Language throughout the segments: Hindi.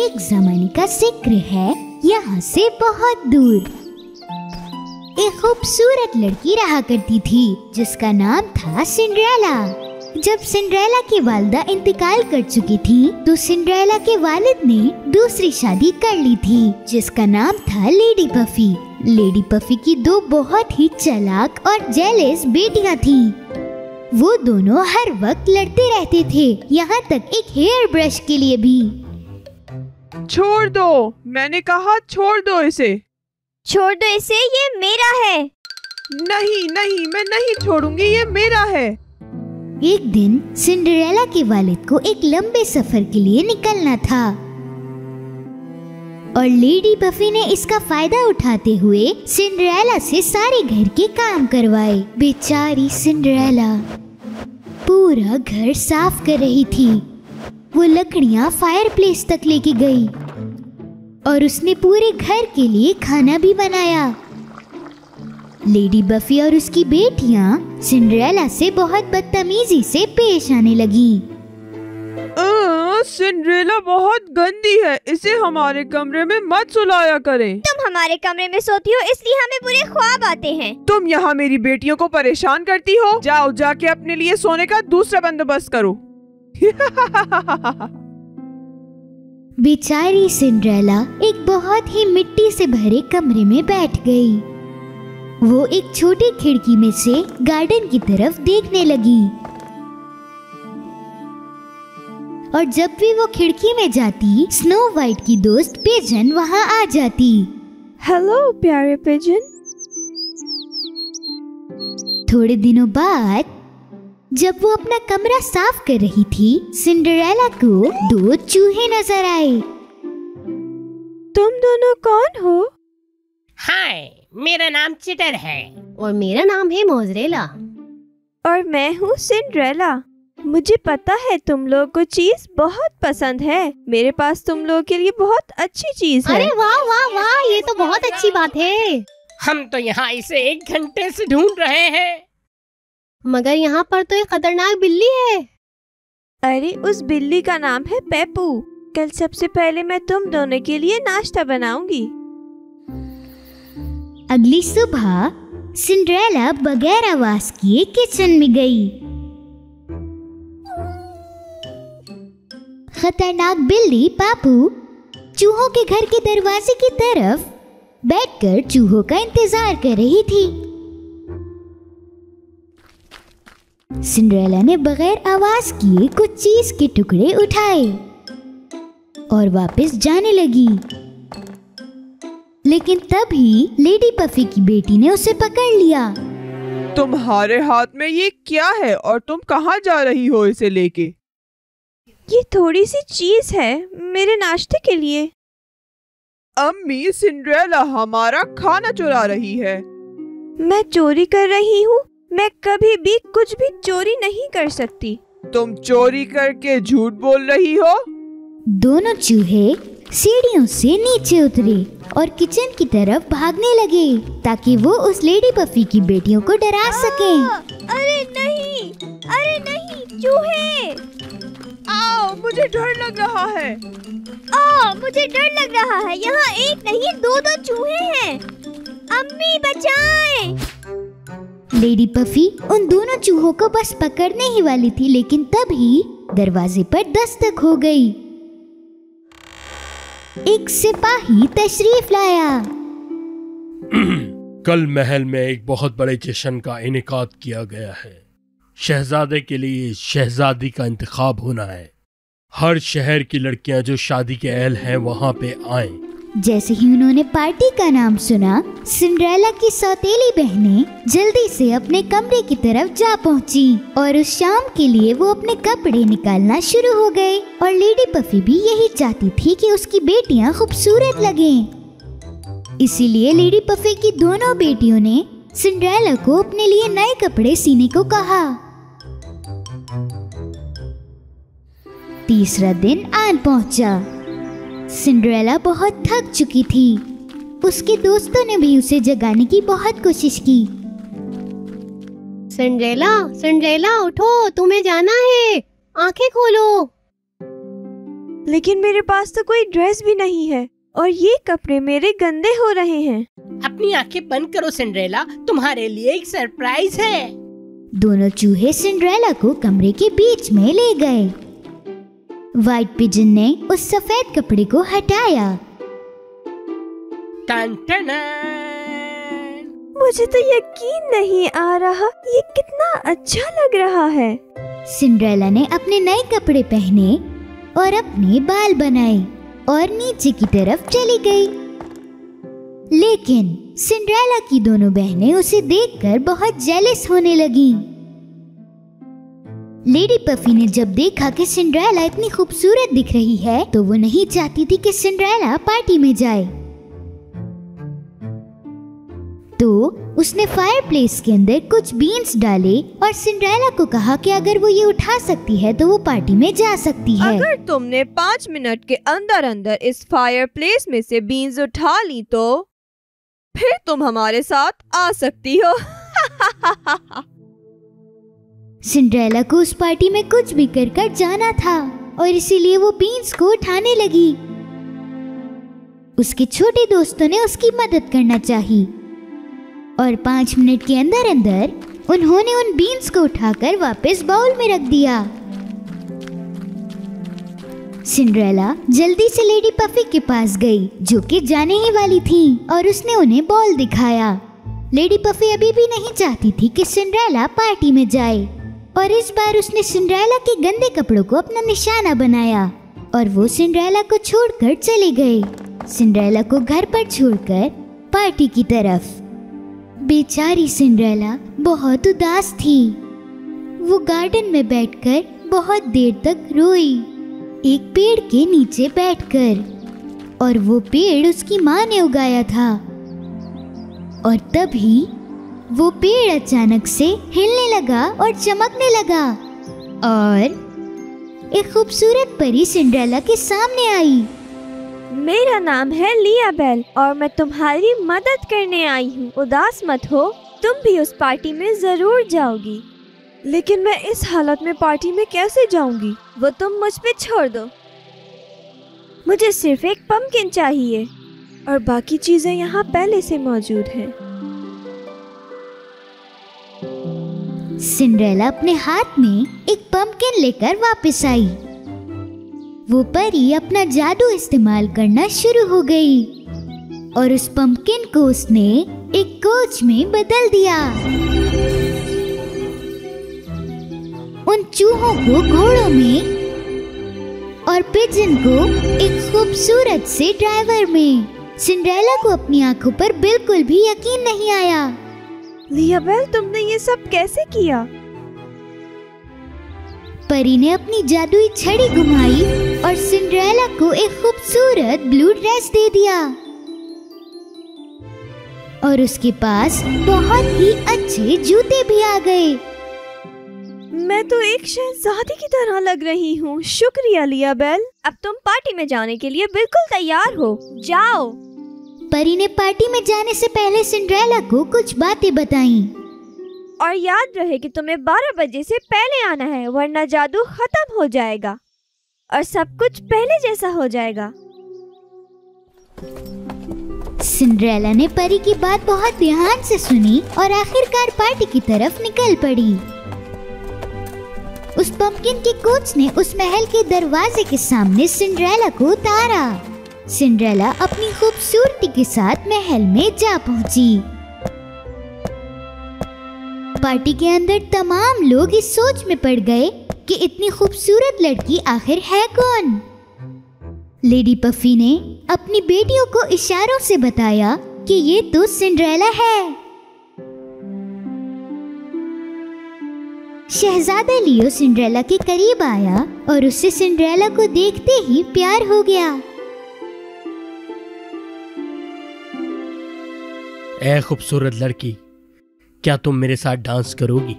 एक जमाने का जिक्र है यहाँ से बहुत दूर। एक खूबसूरत लड़की रहा करती थी जिसका नाम था सिंड्रेला। जब सिंड्रेला की वालिदा इंतकाल कर चुकी थी तो सिंड्रेला के वालिद ने दूसरी शादी कर ली थी जिसका नाम था लेडी पफी। लेडी पफी की दो बहुत ही चालाक और जेलस बेटियां थीं। वो दोनों हर वक्त लड़ते रहते थे, यहाँ तक एक हेयर ब्रश के लिए भी। छोड़ दो, मैंने कहा छोड़ दो इसे। छोड़ दो इसे, ये मेरा है। नहीं नहीं, मैं नहीं छोड़ूंगी, ये मेरा है। एक दिन सिंड्रेला के वालिद को एक लंबे सफर के लिए निकलना था और लेडी पफी ने इसका फायदा उठाते हुए सिंड्रेला से सारे घर के काम करवाए। बेचारी सिंड्रेला पूरा घर साफ कर रही थी। वो लकड़ियां फायरप्लेस तक लेके गई और उसने पूरे घर के लिए खाना भी बनाया। लेडी बफी और उसकी बेटियां सिंड्रेला से बहुत बदतमीजी से पेश आने लगी। सिंड्रेला बहुत गंदी है, इसे हमारे कमरे में मत सुलाया करें। तुम हमारे कमरे में सोती हो इसलिए हमें बुरे ख्वाब आते हैं। तुम यहाँ मेरी बेटियों को परेशान करती हो। जाओ जाके अपने लिए सोने का दूसरा बंदोबस्त करो। बेचारी सिंड्रेला एक बहुत ही मिट्टी से भरे कमरे में बैठ गई। वो एक छोटी खिड़की में से गार्डन की तरफ देखने लगी और जब भी वो खिड़की में जाती स्नो वाइट की दोस्त पिजन वहाँ आ जाती। हेलो प्यारे पिजन। थोड़े दिनों बाद जब वो अपना कमरा साफ कर रही थी सिंड्रेला को दो चूहे नजर आए। तुम दोनों कौन हो? हाय, मेरा नाम चिटर है। और मेरा नाम है मोज़रेला। और मैं हूँ सिंड्रेला। मुझे पता है तुम लोगों को चीज बहुत पसंद है। मेरे पास तुम लोगों के लिए बहुत अच्छी चीज है। अरे वाह वाह वाह, ये तो बहुत अच्छी बात है। हम तो यहाँ इसे 1 घंटे से ढूंढ रहे हैं। मगर यहाँ पर तो एक खतरनाक बिल्ली है। अरे उस बिल्ली का नाम है पेपू। कल सबसे पहले मैं तुम दोनों के लिए नाश्ता बनाऊंगी। अगली सुबह सिंड्रेला बगैर आवाज किए किचन में गई। खतरनाक बिल्ली पापू चूहों के घर के दरवाजे की तरफ बैठकर चूहों का इंतजार कर रही थी। सिंड्रेला ने बगैर आवाज किए कुछ चीज के टुकड़े उठाए और वापस जाने लगी। लेकिन तभी लेडी पफी की बेटी ने उसे पकड़ लिया। तुम्हारे हाथ में ये क्या है और तुम कहाँ जा रही हो इसे लेके? ये थोड़ी सी चीज है मेरे नाश्ते के लिए। अम्मी, सिंड्रेला हमारा खाना चुरा रही है। मैं चोरी कर रही हूँ? मैं कभी भी कुछ भी चोरी नहीं कर सकती। तुम चोरी करके झूठ बोल रही हो। दोनों चूहे सीढ़ियों से नीचे उतरे और किचन की तरफ भागने लगे ताकि वो उस लेडी पफी की बेटियों को डरा सकें। अरे नहीं चूहे। आओ, मुझे डर लग रहा है। मुझे डर लग रहा है। यहाँ एक नहीं 2 चूहे हैं। अम्मी बचाएं। लेडी पफी उन दोनों चूहों को बस पकड़ने ही वाली थी, लेकिन तभी दरवाजे पर दस्तक हो गई। एक सिपाही तशरीफ लाया। कल महल में एक बहुत बड़े जश्न का इनेकाद किया गया है। शहजादे के लिए शहजादी का इंतखाब होना है। हर शहर की लड़कियां जो शादी के अहल हैं वहां पे आएं। जैसे ही उन्होंने पार्टी का नाम सुना सिंड्रेला की सौतेली बहनें जल्दी से अपने कमरे की तरफ जा पहुंची और उस शाम के लिए वो अपने कपड़े निकालना शुरू हो गए। और लेडी पफी भी यही चाहती थी कि उसकी बेटियां खूबसूरत लगें। इसीलिए लेडी पफी की दोनों बेटियों ने सिंड्रेला को अपने लिए नए कपड़े सीने को कहा। तीसरा दिन आन पहुंचा। सिंड्रेला बहुत थक चुकी थी। उसके दोस्तों ने भी उसे जगाने की बहुत कोशिश की। सिंड्रेला उठो, तुम्हें जाना है, आंखें खोलो। लेकिन मेरे पास तो कोई ड्रेस भी नहीं है और ये कपड़े मेरे गंदे हो रहे हैं। अपनी आंखें बंद करो सिंड्रेला, तुम्हारे लिए एक सरप्राइज है। दोनों चूहे सिंड्रेला को कमरे के बीच में ले गए। व्हाइट पिजन ने उस सफेद कपड़े को हटाया। टन टन। मुझे तो यकीन नहीं आ रहा, ये कितना अच्छा लग रहा है। सिंड्रेला ने अपने नए कपड़े पहने और अपने बाल बनाए और नीचे की तरफ चली गई। लेकिन सिंड्रेला की दोनों बहनें उसे देखकर बहुत जेलस होने लगीं। लेडी पफी ने जब देखा कि सिंड्रेला इतनी खूबसूरत दिख रही है तो वो नहीं चाहती थी कि सिंड्रेला पार्टी में जाए, तो उसने फायरप्लेस के अंदर कुछ बीन्स डाले और सिंड्रेला को कहा कि अगर वो ये उठा सकती है तो वो पार्टी में जा सकती है। अगर तुमने 5 मिनट के अंदर अंदर इस फायरप्लेस में से बीन्स उठा ली तो फिर तुम हमारे साथ आ सकती हो। सिंड्रेला को उस पार्टी में कुछ भी कर जाना था और इसीलिए वो बीन्स को उठाने लगी। उसके छोटे दोस्तों ने उसकी मदद करना चाही और 5 मिनट के अंदर अंदर उन्होंने उन बीन्स को उठाकर वापस बाउल में रख दिया। सिंड्रेला जल्दी से लेडी पफी के पास गई जो कि जाने ही वाली थी और उसने उन्हें बॉल दिखाया। लेडी पफी अभी भी नहीं चाहती थी कि सिंड्रेला पार्टी में जाए और इस बार उसने सिंड्रेला के गंदे कपड़ों को अपना निशाना बनाया और वो सिंड्रेला को छोड़कर चले गए। सिंड्रेला को घर पर छोड़कर पार्टी की तरफ। बेचारी सिंड्रेला बहुत उदास थी। वो गार्डन में बैठकर बहुत देर तक रोई, एक पेड़ के नीचे बैठकर, और वो पेड़ उसकी माँ ने उगाया था। और तभी वो पेड़ अचानक से हिलने लगा और चमकने लगा और एक खूबसूरत परी सिंड्रेला के सामने आई। मेरा नाम है लियाबेल और मैं तुम्हारी मदद करने आई हूँ। उदास मत हो, तुम भी उस पार्टी में जरूर जाओगी। लेकिन मैं इस हालत में पार्टी में कैसे जाऊंगी? वो तुम मुझ पे छोड़ दो। मुझे सिर्फ एक पम्पकिन चाहिए और बाकी चीजें यहाँ पहले से मौजूद हैं। सिंड्रेला अपने हाथ में एक पम्पकिन लेकर वापस आई। वो परी अपना जादू इस्तेमाल करना शुरू हो गई और उस पम्पकिन को उसने एक कोच में बदल दिया। उन चूहों को घोड़ों में और पिजन को एक खूबसूरत से ड्राइवर में। सिंड्रेला को अपनी आंखों पर बिल्कुल भी यकीन नहीं आया। लियाबेल, तुमने ये सब कैसे किया? परी ने अपनी जादुई छड़ी घुमाई और सिंड्रेला को एक खूबसूरत ब्लू ड्रेस दे दिया और उसके पास बहुत ही अच्छे जूते भी आ गए। मैं तो एक शहजादी की तरह लग रही हूँ। शुक्रिया लियाबेल। अब तुम पार्टी में जाने के लिए बिल्कुल तैयार हो। जाओ। परी ने पार्टी में जाने से पहले सिंड्रेला को कुछ बातें बताईं। और याद रहे कि तुम्हें 12 बजे से पहले आना है, वरना जादू खत्म हो जाएगा और सब कुछ पहले जैसा हो जाएगा। सिंड्रेला ने परी की बात बहुत ध्यान से सुनी और आखिरकार पार्टी की तरफ निकल पड़ी। उस पम्पकिन के कोच ने उस महल के दरवाजे के सामने सिंड्रेला को उतारा। सिंड्रेला अपनी खूबसूरती के साथ महल में जा पहुंची। पार्टी के अंदर तमाम लोग इस सोच में पड़ गए कि इतनी खूबसूरत लड़की आखिर है कौन। लेडी पफी ने अपनी बेटियों को इशारों से बताया कि ये तो सिंड्रेला है। शहजादा लियो सिंड्रेला के करीब आया और उससे सिंड्रेला को देखते ही प्यार हो गया। ऐ खूबसूरत लड़की, क्या तुम मेरे साथ डांस करोगी?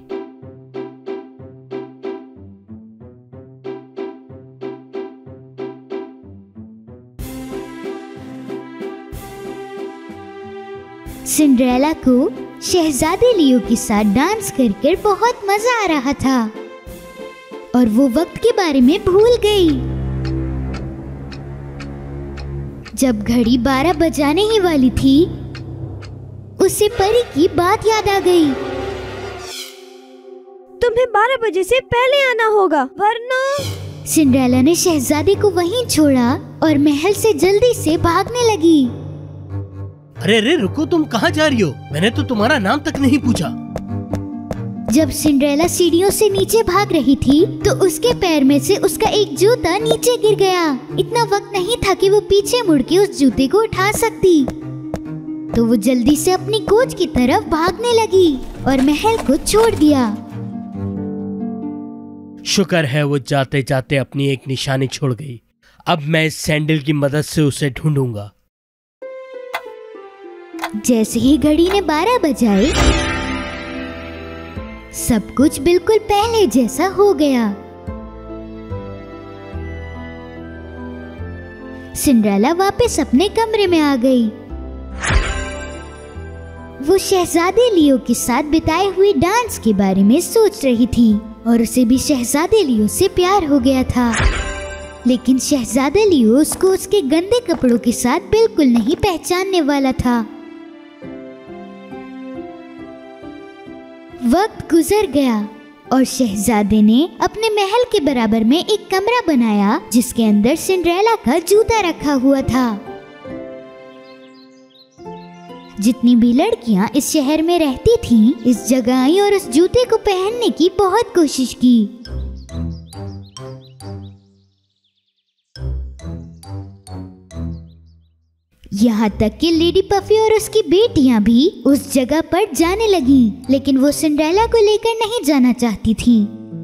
सिंड्रेला को शहजादे लियो के साथ डांस कर बहुत मजा आ रहा था और वो वक्त के बारे में भूल गई। जब घड़ी 12 बजाने ही वाली थी, उसे परी की बात याद आ गई। तुम्हें 12 बजे से पहले आना होगा, वरना। सिंड्रेला ने शहजादे को वहीं छोड़ा और महल से जल्दी से भागने लगी। अरे अरे रुको, तुम कहाँ जा रही हो? मैंने तो तुम्हारा नाम तक नहीं पूछा। जब सिंड्रेला सीढ़ियों से नीचे भाग रही थी तो उसके पैर में से उसका एक जूता नीचे गिर गया। इतना वक्त नहीं था कि वो पीछे मुड़ के उस जूते को उठा सकती, तो वो जल्दी से अपनी कोच की तरफ भागने लगी और महल को छोड़ दिया। शुक्र है वो जाते जाते अपनी एक निशानी छोड़ गई। अब मैं इस सैंडल की मदद से उसे ढूंढूंगा। जैसे ही घड़ी ने 12 बजाए, सब कुछ बिल्कुल पहले जैसा हो गया। सिंड्रेला वापस अपने कमरे में आ गई। वो शहजादे लियो के साथ बिताए हुए डांस के बारे में सोच रही थी और उसे भी शहजादे लियो से प्यार हो गया था। लेकिन शहजादा लियो उसको उसके गंदे कपड़ों के साथ बिल्कुल नहीं पहचानने वाला था। वक्त गुजर गया और शहजादे ने अपने महल के बराबर में एक कमरा बनाया जिसके अंदर सिंड्रेला का जूता रखा हुआ था। जितनी भी लड़कियां इस शहर में रहती थीं, इस जगह आई और उस जूते को पहनने की बहुत कोशिश की। यहाँ तक कि लेडी पफी और उसकी बेटियां भी उस जगह पर जाने लगीं, लेकिन वो सिंड्रेला को लेकर नहीं जाना चाहती थी।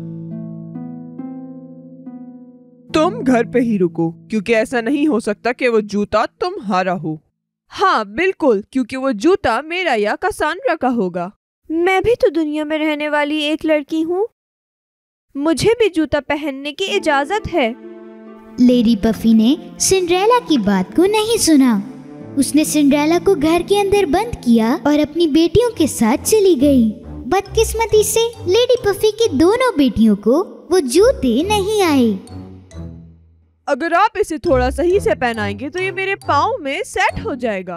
तुम घर पे ही रुको, क्योंकि ऐसा नहीं हो सकता कि वो जूता तुम्हारा हो। हाँ बिल्कुल, क्योंकि वो जूता मेरा या कसांड्रा का होगा। मैं भी तो दुनिया में रहने वाली एक लड़की हूँ, मुझे भी जूता पहनने की इजाजत है। लेडी पफी ने सिंड्रेला की बात को नहीं सुना। उसने सिंड्रेला को घर के अंदर बंद किया और अपनी बेटियों के साथ चली गई। बदकिस्मती से लेडी पफी की दोनों बेटियों को वो जूते नहीं आए। अगर आप इसे थोड़ा सही से पहनाएंगे तो ये मेरे पाँव में सेट हो जाएगा।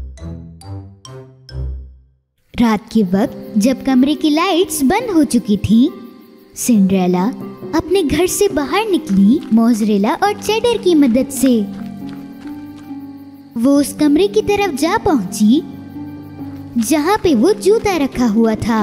रात के वक्त जब कमरे की लाइट्स बंद हो चुकी थी, सिंड्रेला अपने घर से बाहर निकली मोज़रेला और चेडर की मदद से। वो उस कमरे की तरफ जा पहुंची जहां पे वो जूता रखा हुआ था।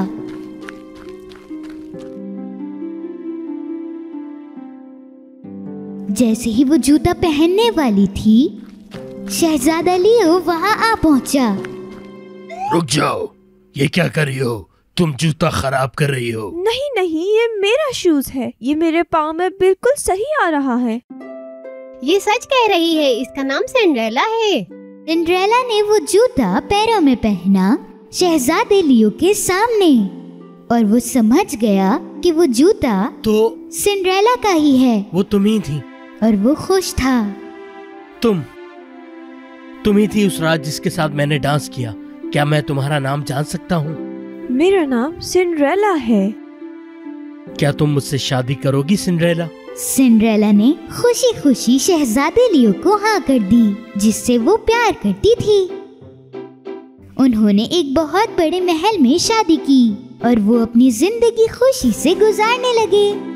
जैसे ही वो जूता पहनने वाली थी, शहजादा लियो वहां आ पहुंचा। रुक जाओ, ये क्या कर रही हो? तुम जूता खराब कर रही हो। नहीं नहीं, ये मेरा शूज है, ये मेरे पाँव में बिल्कुल सही आ रहा है। ये सच कह रही है, इसका नाम सिंड्रेला है। सिंड्रेला ने वो जूता पैरों में पहना शहजादे लियो के सामने और वो समझ गया कि वो जूता तो सिंड्रेला का ही है वो तुम ही थी और वो खुश था। तुम ही थी उस रात जिसके साथ मैंने डांस किया। क्या मैं तुम्हारा नाम जान सकता हूँ? मेरा नाम सिंड्रेला है। क्या तुम मुझसे शादी करोगी सिंड्रेला? सिंड्रेला ने खुशी खुशी शहजादे लियो को हाँ कर दी, जिससे वो प्यार करती थी। उन्होंने एक बहुत बड़े महल में शादी की और वो अपनी जिंदगी खुशी से गुजारने लगे।